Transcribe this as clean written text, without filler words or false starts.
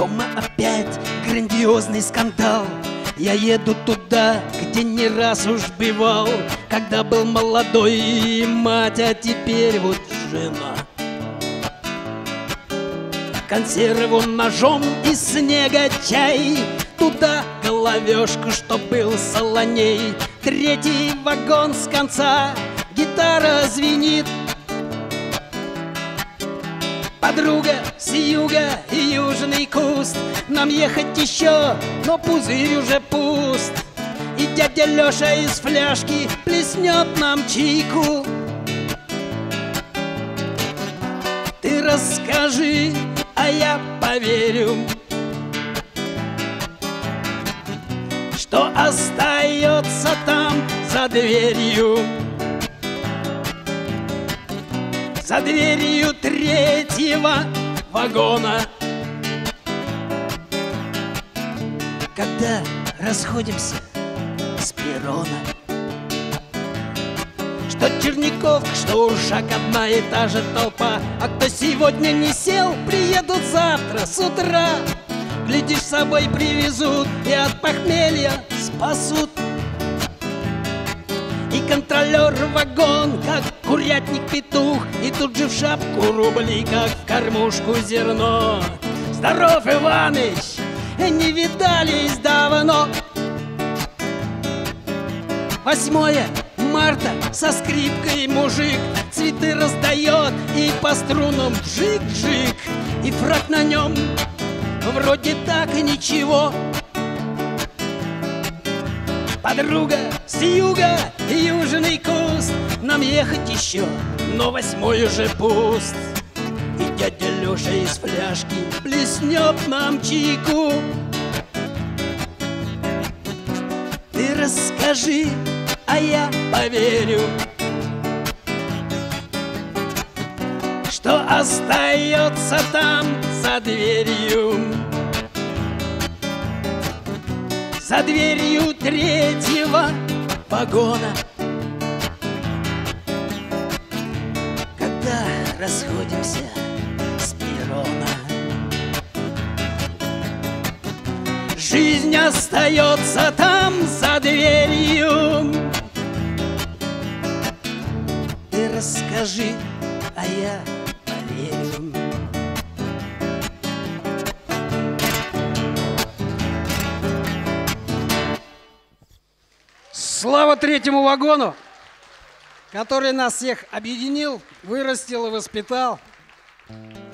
Дома опять грандиозный скандал. Я еду туда, где не раз уж бывал, когда был молодой и мать, а теперь вот жена. Консерву ножом из снега чай, туда головешку, что был солоней. Третий вагон с конца, гитара звенит. Подруга с юга и южный куст. Нам ехать еще, но пузырь уже пуст. И дядя Леша из фляжки плеснет нам чайку. Ты расскажи, а я поверю, что остается там за дверью. За дверью третьего вагона. Когда расходимся с перрона, что Черниковка, что Уршак, одна и та же толпа. А кто сегодня не сел, приедут завтра с утра. Глядишь, с собой привезут и от похмелья спасут. И контролер вагон, как курятник-петух, и тут же в шапку рубли, как в кормушку зерно. Здоров, Иваныч, не видались давно. 8 марта со скрипкой мужик цветы раздает и по струнам вжик-вжик. И фрак на нем вроде так и ничего. Подруга с юга, южный куст. Нам ехать еще, но 8 уже пуст. И дядя Леша из фляжки плеснет нам чайку. Ты расскажи, а я поверю, что остается там за дверью. За дверью третьего вагона. Когда расходимся с перрона, жизнь остается там за дверью. Ты расскажи, а я поверю. Слава третьему вагону, который нас всех объединил, вырастил и воспитал.